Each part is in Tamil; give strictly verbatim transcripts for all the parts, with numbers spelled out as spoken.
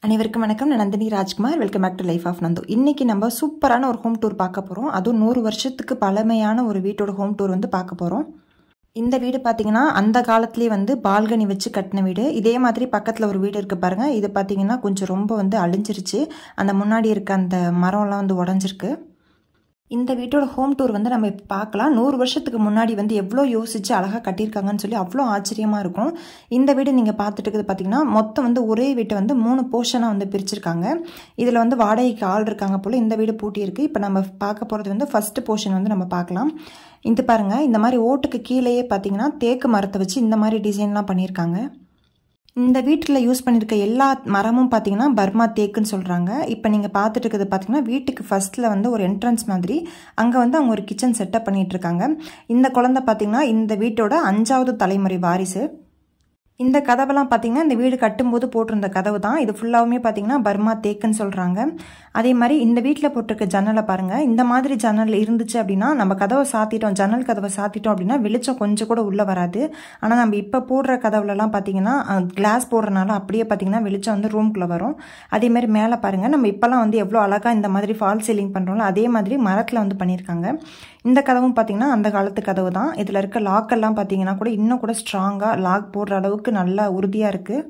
அனைவருக்கும் வணக்கம். நான் Nandini Rajkumar. Welcome back to life of Nandu. இன்னைக்கு நம்ம சூப்பரான ஒரு ஹோம் டூர் பார்க்க போகிறோம். அதுவும் நூறு வருஷத்துக்கு பழமையான ஒரு வீட்டோட ஹோம் டூர் வந்து பார்க்க போகிறோம். இந்த வீடு பார்த்தீங்கன்னா அந்த காலத்துலேயே வந்து பால்கனி வச்சு கட்டின வீடு. இதே மாதிரி பக்கத்தில் ஒரு வீடு இருக்குது பாருங்கள். இது பார்த்தீங்கன்னா கொஞ்சம் ரொம்ப வந்து அழிஞ்சிருச்சு. அந்த முன்னாடி இருக்க அந்த மரம்லாம் வந்து உடஞ்சிருக்கு. இந்த வீட்டோட ஹோம் டூர் வந்து நம்ம இப்போ பார்க்கலாம். நூறு வருஷத்துக்கு முன்னாடி வந்து எவ்வளோ யோசிச்சு அழகாக கட்டியிருக்காங்கன்னு சொல்லி அவ்வளோ ஆச்சரியமாக இருக்கும். இந்த வீடு நீங்கள் பார்த்துட்டு இருக்குது பார்த்தீங்கன்னா மொத்தம் வந்து ஒரே வீட்டை வந்து மூணு போர்ஷனாக வந்து பிரிச்சிருக்காங்க. இதில் வந்து வாடகைக்கு ஆள் இருக்காங்க போல். இந்த வீடு பூட்டி இருக்குது. இப்போ நம்ம பார்க்க போகிறது வந்து ஃபஸ்ட்டு போர்ஷன் வந்து நம்ம பார்க்கலாம். இது பாருங்கள், இந்த மாதிரி ஓட்டுக்கு கீழேயே பார்த்தீங்கன்னா தேக்கு மரத்தை வச்சு இந்த மாதிரி டிசைன்லாம் பண்ணியிருக்காங்க. இந்த வீட்டில் யூஸ் பண்ணியிருக்க எல்லா மரமும் பார்த்தீங்கன்னா பர்மா தேக்குன்னு சொல்கிறாங்க. இப்போ நீங்கள் பார்த்துட்டு இருக்கிறது பார்த்தீங்கன்னா வீட்டுக்கு ஃபஸ்ட்டில் வந்து ஒரு என்ட்ரன்ஸ் மாதிரி அங்கே வந்து அவங்க ஒரு கிச்சன் செட்டப் பண்ணிகிட்டு இருக்காங்க. இந்த குழந்தை பார்த்தீங்கன்னா இந்த வீட்டோட அஞ்சாவது தலைமுறை வாரிசு. இந்த கதவெல்லாம் பார்த்தீங்கன்னா இந்த வீடு கட்டும்போது போட்டிருந்த கதவு தான். இது ஃபுல்லாகவுமே பார்த்தீங்கன்னா பர்மா தேக்குன்னு சொல்கிறாங்க. அதே மாதிரி இந்த வீட்டில் போட்டிருக்க ஜன்னலை பாருங்கள். இந்த மாதிரி ஜன்னல் இருந்துச்சு அப்படின்னா நம்ம கதவை சாத்திட்டோம், ஜன்னல் கதவை சாத்திட்டோம் அப்படின்னா வெளிச்சம் கொஞ்சம் கூட உள்ளே வராது. ஆனால் நம்ம இப்போ போடுற கதவுலலாம் பார்த்தீங்கன்னா கிளாஸ் போடுறதுனால அப்படியே பார்த்தீங்கன்னா வெளிச்சம் வந்து ரூம்குள்ளே வரும். அதே மாதிரி மேலே பாருங்கள், நம்ம இப்போலாம் வந்து எவ்வளோ அழகாக இந்த மாதிரி ஃபால் சீலிங் பண்ணுறோம்ல அதே மாதிரி மரத்தில் வந்து பண்ணியிருக்காங்க. இந்த கதவும் பார்த்தீங்கன்னா அந்த காலத்து கதவு தான். இதில் இருக்க லாக்கெல்லாம் பார்த்தீங்கன்னா கூட இன்னும் கூட ஸ்ட்ராங்காக லாக் போடுற அளவுக்கு நல்லா உறுதியாக இருக்குது.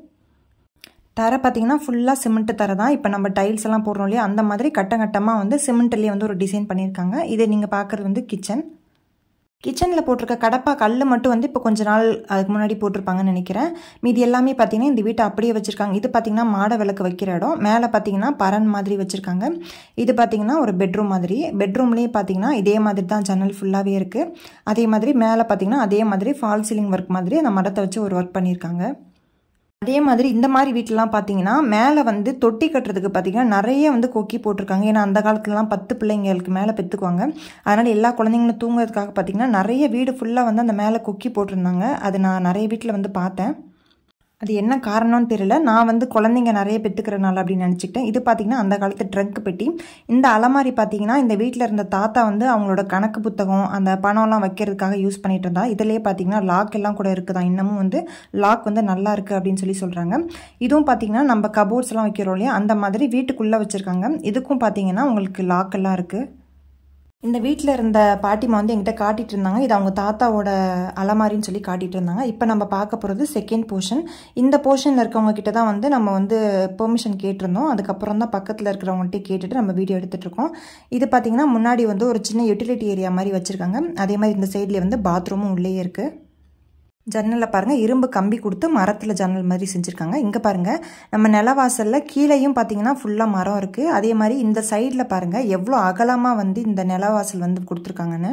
தரை பார்த்தீங்கன்னா ஃபுல்லாக சிமெண்ட் தரை தான். இப்போ நம்ம டைல்ஸ் எல்லாம் போடுறோம் இல்லையா, அந்த மாதிரி கட்டம் கட்டமாக வந்து சிமெண்ட்லேயே வந்து ஒரு டிசைன் பண்ணியிருக்காங்க. இதை நீங்கள் பார்க்குறது வந்து கிச்சன். கிச்சனில் போட்டிருக்க கடப்பா கல் மட்டும் வந்து இப்போ கொஞ்ச நாள் அதுக்கு முன்னாடி போட்டிருப்பாங்கன்னு நினைக்கிறேன். மீதி எல்லாமே பார்த்தீங்கன்னா இந்த வீட்டை அப்படியே வச்சுருக்காங்க. இது பார்த்தீங்கன்னா மாட விளக்கு வைக்கிற இடம். மேலே பார்த்தீங்கன்னா பரன் மாதிரி வச்சுருக்காங்க. இது பார்த்தீங்கன்னா ஒரு பெட்ரூம் மாதிரி. பெட்ரூம்லேயே பார்த்தீங்கன்னா இதே மாதிரி தான் ஜன்னல் ஃபுல்லாகவே இருக்குது. அதே மாதிரி மேலே பார்த்தீங்கன்னா அதே மாதிரி ஃபால் சீலிங் ஒர்க் மாதிரி அந்த மரத்தை வச்சு ஒரு ஒர்க் பண்ணியிருக்காங்க. அதே மாதிரி இந்த மாதிரி வீட்டிலலாம் பார்த்தீங்கன்னா மேலே வந்து தொட்டி கட்டுறதுக்கு பார்த்தீங்கன்னா நிறைய வந்து கொக்கி போட்டிருக்காங்க. ஏன்னா அந்த காலத்துலலாம் பத்து பிள்ளைங்களுக்கு மேலே பெற்றுக்குவாங்க. அதனால் எல்லா குழந்தைங்களும் தூங்குறதுக்காக பார்த்தீங்கன்னா நிறைய வீடு ஃபுல்லாக வந்து அந்த மேலே கொக்கி போட்டிருந்தாங்க. அது நான் நிறைய வீட்டில் வந்து பார்த்தேன். அது என்ன காரணம்னு தெரியல. நான் வந்து குழந்தைங்க நிறைய பெற்றுக்கிறனால அப்படின்னு நினச்சிக்கிட்டேன். இது பார்த்தீங்கன்னா அந்த காலத்து ட்ரங்க் பெட்டி. இந்த அலமாரி பார்த்தீங்கன்னா இந்த வீட்டில் இருந்த தாத்தா வந்து அவங்களோட கணக்கு புத்தகம் அந்த பணம்லாம் வைக்கிறதுக்காக யூஸ் பண்ணிட்டு இருந்தா. இதிலே பார்த்தீங்கன்னா லாக் எல்லாம் கூட இருக்குதான். இன்னமும் வந்து லாக் வந்து நல்லா இருக்குது அப்படின்னு சொல்லி சொல்கிறாங்க. இதுவும் பார்த்தீங்கன்னா நம்ம கபோர்ட்ஸ் எல்லாம் வைக்கிறோம் இல்லையா, அந்த மாதிரி வீட்டுக்குள்ளே வச்சுருக்காங்க. இதுக்கும் பார்த்தீங்கன்னா உங்களுக்கு லாக் எல்லாம் இருக்குது. இந்த வீட்டில் இருந்த பாட்டிமா வந்து என்கிட்ட காட்டிகிட்டு இருந்தாங்க. இது அவங்க தாத்தாவோட அலமாரின்னு சொல்லி காட்டிகிட்டு இருந்தாங்க. இப்போ நம்ம பார்க்க போகிறது செகண்ட் போர்ஷன். இந்த போர்ஷனில் இருக்கவங்க கிட்ட தான் வந்து நம்ம வந்து பெர்மிஷன் கேட்டிருந்தோம். அதுக்கப்புறம் தான் பக்கத்தில் இருக்கிறவங்கள்ட்ட கேட்டுட்டு நம்ம வீடியோ எடுத்துகிட்ருக்கோம். இது பார்த்திங்கன்னா முன்னாடி வந்து ஒரு சின்ன யூட்டிலிட்டி ஏரியா மாதிரி வச்சுருக்காங்க. அதே மாதிரி இந்த சைட்லேயே வந்து பாத்ரூமும் உள்ளே இருக்குது. ஜன்னலில் பாருங்கள் இரும்பு கம்பி கொடுத்து மரத்தில் ஜன்னல் மாதிரி செஞ்சுருக்காங்க. இங்கே பாருங்கள் நம்ம நிலவாசலில் கீழேயும் பார்த்தீங்கன்னா ஃபுல்லாக மரம் இருக்குது. அதே மாதிரி இந்த சைடில் பாருங்கள் எவ்வளோ அகலமாக வந்து இந்த நிலவாசல் வந்து கொடுத்துருக்காங்கன்னு.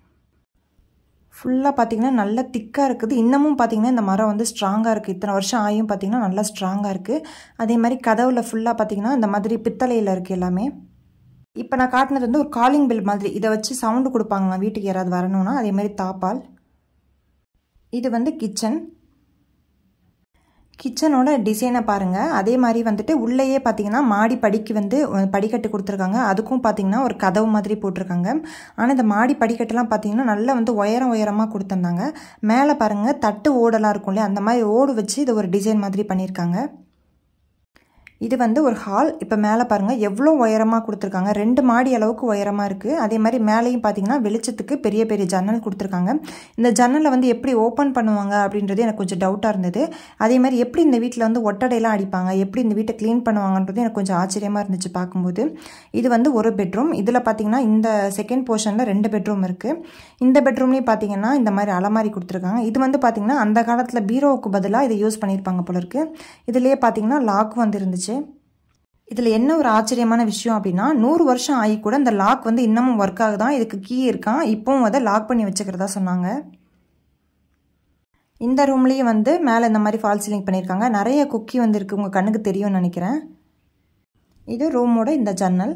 ஃபுல்லாக பார்த்தீங்கன்னா நல்லா திக்காக இருக்குது. இன்னமும் பார்த்தீங்கன்னா இந்த மரம் வந்து ஸ்ட்ராங்காக இருக்குது. இத்தனை வருஷம் ஆகியும் பார்த்தீங்கன்னா நல்லா ஸ்ட்ராங்காக இருக்குது. அதே மாதிரி கதவுல ஃபுல்லாக பார்த்தீங்கன்னா இந்த மாதிரி பித்தளையில் இருக்குது எல்லாமே. இப்போ நான் காட்டினது வந்து ஒரு காலிங் பெல் மாதிரி. இதை வச்சு சவுண்டு கொடுப்பாங்க வீட்டுக்கு யாராவது வரணும்னா. அதே மாதிரி தாப்பால். இது வந்து கிச்சன். கிச்சனோட டிசைனை பாருங்கள். அதே மாதிரி வந்துட்டு உள்ளேயே பார்த்தீங்கன்னா மாடி படிக்கு வந்து படிக்கட்டு கொடுத்துருக்காங்க. அதுக்கும் பார்த்தீங்கன்னா ஒரு கதவு மாதிரி போட்டிருக்காங்க. ஆனால் இந்த மாடி படிக்கட்டுலாம் பார்த்தீங்கன்னா நல்லா வந்து உயரம் உயரமாக கொடுத்துருந்தாங்க. மேலே பாருங்கள் தட்டு ஓடெல்லாம் இருக்கும் இல்லையா, அந்த மாதிரி ஓடு வச்சு இது ஒரு டிசைன் மாதிரி பண்ணியிருக்காங்க. இது வந்து ஒரு ஹால். இப்போ மேலே பாருங்கள் எவ்வளோ உயரமாக கொடுத்துருக்காங்க. ரெண்டு மாடி அளவுக்கு உயரமாக இருக்குது. அதே மாதிரி மேலேயும் பார்த்தீங்கன்னா வெளிச்சத்துக்கு பெரிய பெரிய ஜன்னல் கொடுத்துருக்காங்க. இந்த ஜன்னலை வந்து எப்படி ஓப்பன் பண்ணுவாங்க அப்படின்றது எனக்கு கொஞ்சம் டவுட்டாக இருந்தது. அதே மாதிரி எப்படி இந்த வீட்டில் வந்து ஒட்டடையெல்லாம் அடிப்பாங்க, எப்படி இந்த வீட்டை க்ளீன் பண்ணுவாங்கன்றது எனக்கு கொஞ்சம் ஆச்சரியமாக இருந்துச்சு பார்க்கும்போது. இது வந்து ஒரு பெட்ரூம். இதில் பார்த்தீங்கன்னா இந்த செகண்ட் போர்ஷனில் ரெண்டு பெட்ரூம் இருக்குது. இந்த பெட்ரூம்லேயும் பார்த்தீங்கன்னா இந்த மாதிரி அலமாரி கொடுத்துருக்காங்க. இது வந்து பார்த்தீங்கன்னா அந்த காலத்தில் பீரோவுக்கு பதிலாக இதை யூஸ் பண்ணியிருப்பாங்க போல இருக்குது. இதுலேயே பார்த்தீங்கன்னா லாக் வந்து இருந்துச்சு. இதில் என்ன ஒரு ஆச்சரியமான விஷயம் அப்படின்னா நூறு வருஷம் ஆகி கூட இந்த லாக் வந்து இன்னமும் ஒர்க் ஆகுதான். இதுக்கு கீ இருக்கான். இப்போவும் அதை லாக் பண்ணி வச்சுக்கிறதா சொன்னாங்க. இந்த ரூம்லேயும் வந்து மேலே இந்த மாதிரி ஃபால் சீலிங் பண்ணியிருக்காங்க. நிறைய குக்கி வந்து இருக்குது. உங்கள் கண்ணுக்கு தெரியும்னு நினைக்கிறேன். இது ரூமோட இந்த ஜன்னல்.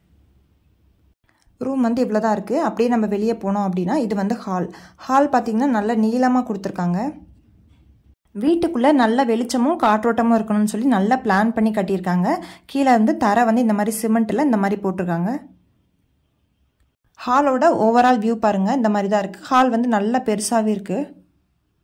ரூம் வந்து இவ்வளோ தான் இருக்குது. அப்படியே நம்ம வெளியே போனோம் அப்படின்னா இது வந்து ஹால். ஹால் பார்த்திங்கன்னா நல்ல நீளமாக கொடுத்துருக்காங்க. வீட்டுக்குள்ளே நல்ல வெளிச்சமும் காற்றோட்டமும் இருக்கணும்னு சொல்லி நல்லா பிளான் பண்ணி கட்டியிருக்காங்க. கீழே வந்து தரை வந்து இந்த மாதிரி சிமெண்ட்டில் இந்த மாதிரி போட்டிருக்காங்க. ஹாலோட ஓவரால் வியூ பாருங்கள் இந்த மாதிரி தான் இருக்குது. ஹால் வந்து நல்லா பெருசாகவே இருக்குது.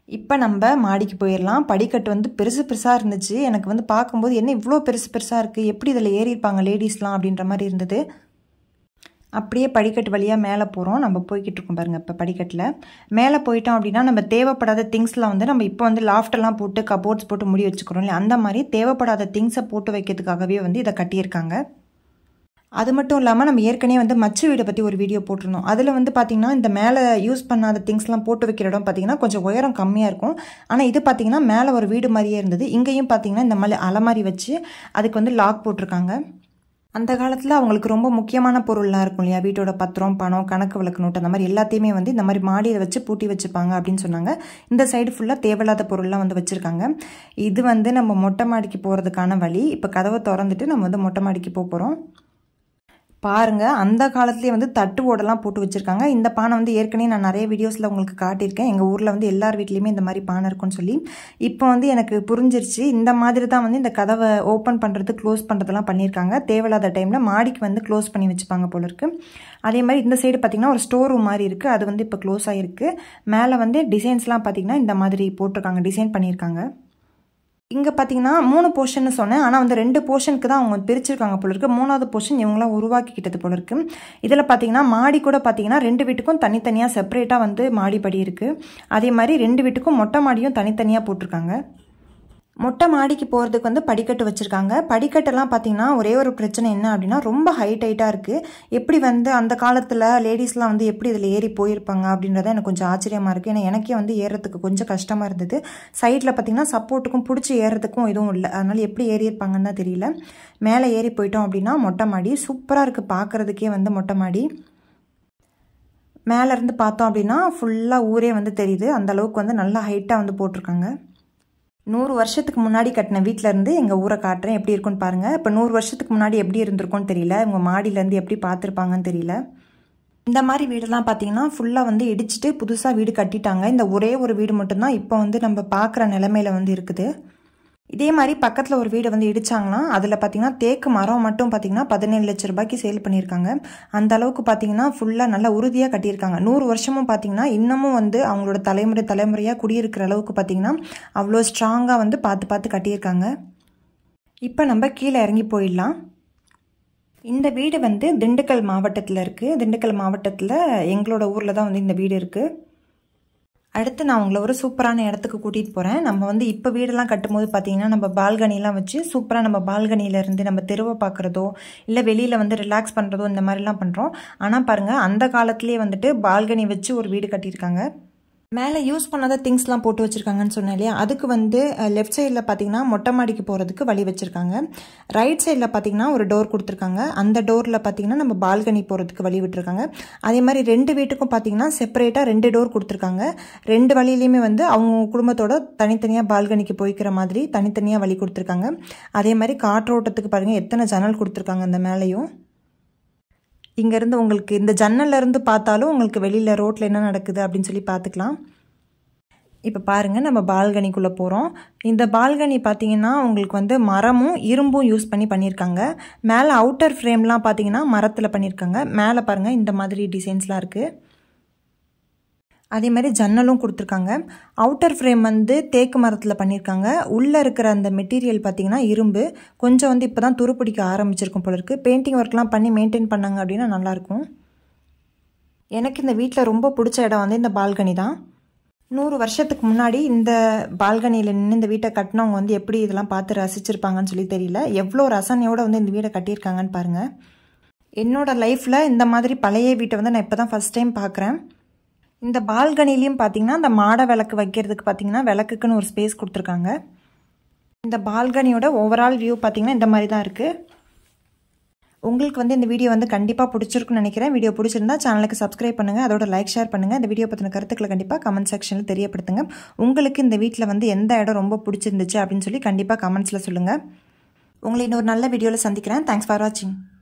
இப்போ நம்ம மாடிக்கு போயிடலாம். படிக்கட்டு வந்து பெருசு பெருசாக இருந்துச்சு. எனக்கு வந்து பார்க்கும்போது என்ன இவ்வளோ பெருசு பெருசாக இருக்குது, எப்படி இதில் ஏறியிருப்பாங்க லேடிஸ்லாம் அப்படின்ற மாதிரி இருந்தது. அப்படியே படிக்கட்டு வழியாக மேலே போகிறோம். நம்ம போய்கிட்டு இருக்கோம் பாருங்கள். இப்போ படிக்கட்டில் மேலே போயிட்டோம் அப்படின்னா நம்ம தேவைப்படாத திங்ஸ்லாம் வந்து நம்ம இப்போ வந்து லாஃப்டெல்லாம் போட்டு கபோர்ட்ஸ் போட்டு முடி வச்சுக்கிறோம் இல்லையா, அந்த மாதிரி தேவைப்படாத திங்ஸை போட்டு வைக்கிறதுக்காகவே வந்து இதை கட்டியிருக்காங்க. அது மட்டும் இல்லாமல் நம்ம ஏற்கனவே வந்து மச்சு வீடை பற்றி ஒரு வீடியோ போட்டிருந்தோம். அதில் வந்து பார்த்திங்கன்னா இந்த மேலே யூஸ் பண்ணாத திங்ஸ்லாம் போட்டு வைக்கிற இடம் பார்த்திங்கன்னா கொஞ்சம் உயரம் கம்மியாக இருக்கும். ஆனால் இது பார்த்திங்கன்னா மேலே ஒரு வீடு மாதிரியே இருந்தது. இங்கேயும் பார்த்திங்கன்னா இந்த மாதிரி அலமாரி வச்சு அதுக்கு வந்து லாக் போட்டிருக்காங்க. அந்த காலத்தில் அவங்களுக்கு ரொம்ப முக்கியமான பொருள்லாம் இருக்கும் இல்லையா, வீட்டோட பத்திரம், பணம், கணக்கு வழக்கு நோட்டு, அந்த மாதிரி எல்லாத்தையுமே வந்து இந்த மாதிரி மாடியில் வச்சு பூட்டி வச்சுப்பாங்க அப்படின்னு சொன்னாங்க. இந்த சைடு ஃபுல்லாக தேவையில்லாத பொருள்லாம் வந்து வச்சுருக்காங்க. இது வந்து நம்ம மொட்டை மாடிக்கு போகிறதுக்கான வழி. இப்போ கதவை திறந்துட்டு நம்ம வந்து மொட்டை மாடிக்கு போக போகிறோம். பாருங்கள், அந்த காலத்துலேயே வந்து தட்டு ஓடெல்லாம் போட்டு வச்சுருக்காங்க. இந்த பானை வந்து ஏற்கனவே நான் நிறைய வீடியோஸில் உங்களுக்கு காட்டியிருக்கேன். எங்கள் ஊரில் வந்து எல்லார் வீட்லேயுமே இந்த மாதிரி பானை இருக்குன்னு சொல்லி. இப்போ வந்து எனக்கு புரிஞ்சிருச்சு, இந்த மாதிரி தான் வந்து இந்த கதவை ஓப்பன் பண்ணுறது க்ளோஸ் பண்ணுறதெல்லாம் பண்ணியிருக்காங்க. தேவையில்லாத டைமில் மாடிக்கு வந்து க்ளோஸ் பண்ணி வச்சுப்பாங்க போல இருக்குது. அதே மாதிரி இந்த சைடு பார்த்திங்கன்னா ஒரு ஸ்டோர் ரூம் மாதிரி இருக்குது. அது வந்து இப்போ க்ளோஸ் ஆகிருக்கு. மேலே வந்து டிசைன்ஸ்லாம் பார்த்திங்கன்னா இந்த மாதிரி போட்டிருக்காங்க, டிசைன் பண்ணியிருக்காங்க. இங்கே பார்த்தீங்கன்னா மூணு போர்ஷன் சொன்னேன், ஆனால் வந்து ரெண்டு போர்ஷனுக்கு தான் அவங்க பிரிச்சிருக்காங்க போல இருக்குது. மூணாவது போர்ஷன் இவங்களாம் உருவாக்கிக்கிட்டது போல இருக்குது. இதில் பார்த்தீங்கன்னா மாடி கூட பார்த்தீங்கன்னா ரெண்டு வீட்டுக்கும் தனித்தனியாக செப்பரேட்டாக வந்து மாடிப்படி இருக்குது. அதே மாதிரி ரெண்டு வீட்டுக்கும் மொட்டை மாடியும் தனித்தனியாக போட்டிருக்காங்க. மொட்டை மாடிக்கு போகிறதுக்கு வந்து படிக்கட்டு வச்சுருக்காங்க. படிக்கட்டெல்லாம் பார்த்திங்கன்னா ஒரே ஒரு பிரச்சனை என்ன அப்படின்னா ரொம்ப ஹைட் ஹைட்டாக இருக்குது. எப்படி வந்து அந்த காலத்தில் லேடிஸ்லாம் வந்து எப்படி இதில் ஏறி போயிருப்பாங்க அப்படின்றத எனக்கு கொஞ்சம் ஆச்சரியமாக இருக்குது. ஏன்னா எனக்கே வந்து ஏறுறதுக்கு கொஞ்சம் கஷ்டமாக இருந்தது. சைடில் பார்த்திங்கன்னா சப்போர்ட்டுக்கும் பிடிச்சி ஏறுறதுக்கும் எதுவும் இல்லை. அதனால் எப்படி ஏறியிருப்பாங்கன்னு தான் தெரியல. மேலே ஏறி போயிட்டோம் அப்படின்னா மொட்டை மாடி சூப்பராக இருக்குது பார்க்குறதுக்கே. வந்து மொட்டை மாடி மேலேருந்து பார்த்தோம் அப்படின்னா ஃபுல்லாக ஊரே வந்து தெரியுது. அந்தளவுக்கு வந்து நல்லா ஹைட்டாக வந்து போட்டிருக்காங்க. நூறு வருஷத்துக்கு முன்னாடி கட்டின வீட்டிலேருந்து எங்கள் ஊரை காட்டுறேன், எப்படி இருக்குன்னு பாருங்கள். இப்போ நூறு வருஷத்துக்கு முன்னாடி எப்படி இருந்திருக்கும்னு தெரியல, இவங்க மாடியிலேருந்து எப்படி பார்த்துருப்பாங்கன்னு தெரியல. இந்த மாதிரி வீடெல்லாம் பார்த்தீங்கன்னா ஃபுல்லாக வந்து இடிச்சிட்டு புதுசாக வீடு கட்டிட்டாங்க. இந்த ஒரே ஒரு வீடு மட்டும்தான் இப்போ வந்து நம்ம பார்க்குற நிலமையில வந்து இருக்குது. இதே மாதிரி பக்கத்தில் ஒரு வீடு வந்து இடிச்சாங்கன்னா அதில் பார்த்தீங்கன்னா தேக்கு மரம் மட்டும் பார்த்தீங்கன்னா பதினேழு லட்சம் ரூபாய்க்கு சேல் பண்ணியிருக்காங்க. அந்த அளவுக்கு பார்த்தீங்கன்னா ஃபுல்லாக நல்லா உறுதியாக கட்டியிருக்காங்க. நூறு வருஷமும் பார்த்தீங்கன்னா இன்னமும் வந்து அவங்களோட தலைமுறை தலைமுறையாக குடியிருக்கிற அளவுக்கு பார்த்தீங்கன்னா அவ்வளோ ஸ்ட்ராங்காக வந்து பார்த்து பார்த்து கட்டியிருக்காங்க. இப்போ நம்ம கீழே இறங்கி போயிடலாம். இந்த வீடு வந்து திண்டுக்கல் மாவட்டத்தில் இருக்குது. திண்டுக்கல் மாவட்டத்தில் எங்களோட ஊரில் தான் வந்து இந்த வீடு இருக்குது. அடுத்து நான் உங்களை ஒரு சூப்பரான இடத்துக்கு கூட்டிகிட்டு போகிறேன். நம்ம வந்து இப்போ வீடெல்லாம் கட்டும்போது பார்த்தீங்கன்னா நம்ம பால்கனிலாம் வச்சு சூப்பராக நம்ம பால்கனியிலேருந்து நம்ம தெருவை பார்க்குறதோ இல்லை வெளியில் வந்து ரிலாக்ஸ் பண்ணுறதோ இந்த மாதிரிலாம் பண்ணுறோம். ஆனால் பாருங்கள், அந்த காலத்துலேயே வந்துட்டு பால்கனி வச்சு ஒரு வீடு கட்டியிருக்காங்க. மேலே யூஸ் பண்ணாத திங்ஸ்லாம் போட்டு வச்சுருக்காங்கன்னு சொன்னேன் இல்லையா, அதுக்கு வந்து லெஃப்ட் சைடில் பார்த்தீங்கன்னா மொட்டை மாடிக்கு போகிறதுக்கு வழி வச்சுருக்காங்க. ரைட் சைடில் பார்த்தீங்கன்னா ஒரு டோர் கொடுத்துருக்காங்க. அந்த டோரில் பார்த்தீங்கன்னா நம்ம பால்கனி போகிறதுக்கு வழி விட்டுருக்காங்க. அதே மாதிரி ரெண்டு வீட்டுக்கும் பார்த்தீங்கன்னா செப்பரேட்டாக ரெண்டு டோர் கொடுத்துருக்காங்க. ரெண்டு வழியிலையுமே வந்து அவங்க குடும்பத்தோட தனித்தனியாக பால்கனிக்கு போய்க்கிற மாதிரி தனித்தனியாக வழி கொடுத்துருக்காங்க. அதே மாதிரி காற்றோட்டத்துக்கு பாருங்கள் எத்தனை ஜன்னல் கொடுத்துருக்காங்க அந்த மேலேயும். இங்கேருந்து உங்களுக்கு இந்த ஜன்னல்லேருந்து பார்த்தாலும் உங்களுக்கு வெளியில் ரோட்டில் என்ன நடக்குது அப்படின்னு சொல்லி பார்த்துக்கலாம். இப்போ பாருங்கள், நம்ம பால்கனிக்குள்ளே போகிறோம். இந்த பால்கனி பார்த்தீங்கன்னா உங்களுக்கு வந்து மரமும் இரும்பும் யூஸ் பண்ணி பண்ணியிருக்காங்க. மேலே அவுட்டர் ஃப்ரேம்லாம் பார்த்தீங்கன்னா மரத்தில் பண்ணியிருக்காங்க. மேலே பாருங்கள் இந்த மாதிரி டிசைன்ஸ்லாம் இருக்குது. அதே மாதிரி ஜன்னலும் கொடுத்துருக்காங்க. அவுட்டர் ஃப்ரேம் வந்து தேக்கு மரத்தில் பண்ணியிருக்காங்க. உள்ளே இருக்கிற அந்த மெட்டீரியல் பார்த்திங்கன்னா இரும்பு. கொஞ்சம் வந்து இப்போ தான் துருப்பிடிக்க ஆரம்பிச்சிருக்கும் போல இருக்குது. பெயிண்டிங் ஒர்க்லாம் பண்ணி மெயின்டைன் பண்ணாங்க அப்படின்னா நல்லாயிருக்கும். எனக்கு இந்த வீட்டில் ரொம்ப பிடிச்ச இடம் வந்து இந்த பால்கனி தான். நூறு வருஷத்துக்கு முன்னாடி இந்த பால்கனியில் நின்று இந்த வீட்டை கட்டினவங்க வந்து எப்படி இதெல்லாம் பார்த்து ரசிச்சிருப்பாங்கன்னு சொல்லி தெரியல. எவ்வளோ ரசனையோடு வந்து இந்த வீடை கட்டியிருக்காங்கன்னு பாருங்கள். என்னோடய லைஃப்பில் இந்த மாதிரி பழைய வீட்டை வந்து நான் இப்போ தான் ஃபஸ்ட் டைம் பார்க்குறேன். இந்த பால்கனிலையும் பார்த்தீங்கன்னா இந்த மாடை விளக்கு வைக்கிறதுக்கு பார்த்தீங்கன்னா விளக்குக்குன்னு ஒரு ஸ்பேஸ் கொடுத்துருக்காங்க. இந்த பால்கனியோட ஓவரால் வியூ பார்த்தீங்கன்னா இந்த மாதிரி தான் இருக்குது. உங்களுக்கு வந்து இந்த வீடியோ வந்து கண்டிப்பாக பிடிச்சிருக்குன்னு நினைக்கிறேன். வீடியோ பிடிச்சிருந்தா சேனலுக்கு சப்ஸ்கிரைப் பண்ணுங்கள், அதோட லைக் ஷேர் பண்ணுங்கள். இந்த வீடியோ பற்றின கருத்துக்களை கண்டிப்பாக கமெண்ட் செக்ஷனில் தெரியப்படுத்துங்க. உங்களுக்கு இந்த வீட்டில் வந்து எந்த இடம் ரொம்ப பிடிச்சிருந்துச்சு அப்படின்னு சொல்லி கண்டிப்பாக கமெண்ட்ஸில் சொல்லுங்கள். உங்களை இன்னொரு நல்ல வீடியோவில் சந்திக்கிறேன். தேங்க்ஸ் ஃபார் வாட்சிங்.